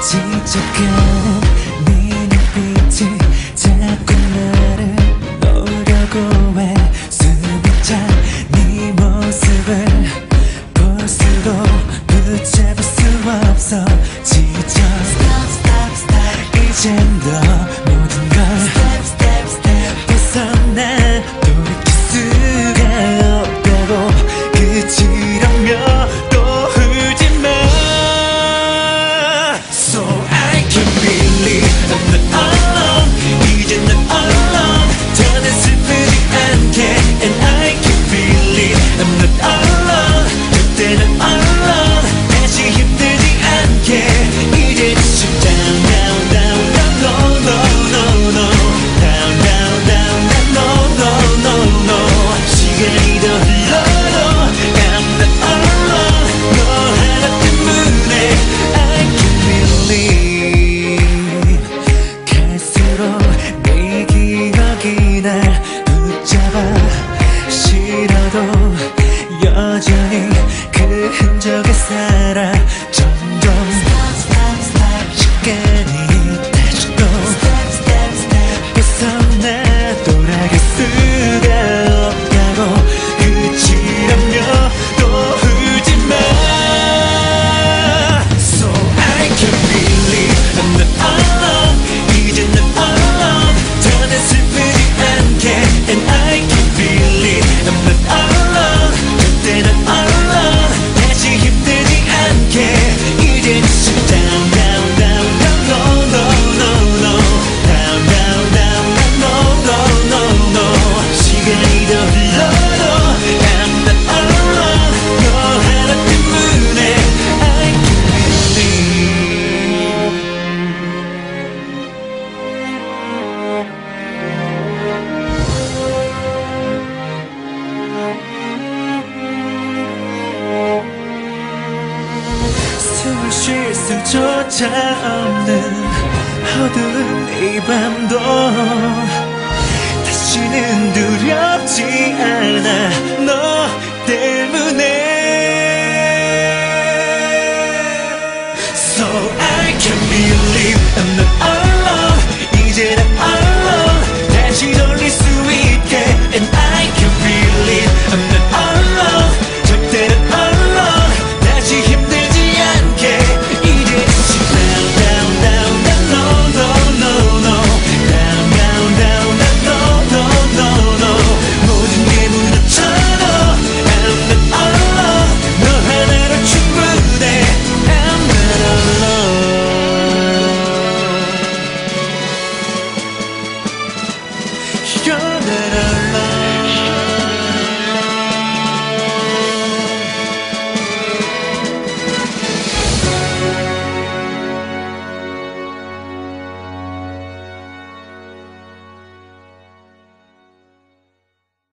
지적한 네 눈빛이 자꾸 나를 놓으려고 해. 숨이 찬 네 모습을 볼수록 붙잡을 수 없어. 지쳐 이젠 더 모든 걸 벗어나 돌이킬 수가 없다고. 그치라며 또 울지마. So I can believe I'm not alone. 이제 난 alone. 더는 슬프지 않게. And I can believe I'm not alone. 그때는 alone. 다시 힘들지 않게. 이제 지쳐 down down down down no no no no down down down down no no no no. 시간이 더 흘러도 I'm not alone. 너 하나 때문에 I can believe. 갈수록 내 기억이 날 붙잡아. 싫어도 여전히 그 흔적에 살아. 점점 시간이 다시 또 벗어나 돌아갈 수가 없다고. 그치라며 또 울지마. So I can believe I'm not alone. 이제 난 alone. 더는 슬프지 않게. And I can believe I'm not alone. 그때는 alone. 다시 힘들지 않게. 이제 지쳐 down down down down no no no no down down down down no no no no. 시간이 더 흘러도 I'm not alone. 너 하나 때문에 I can believe. 숨을 쉴 수조차 없는 어두운 이 밤도 다시는 두렵지 않아. 너 때문에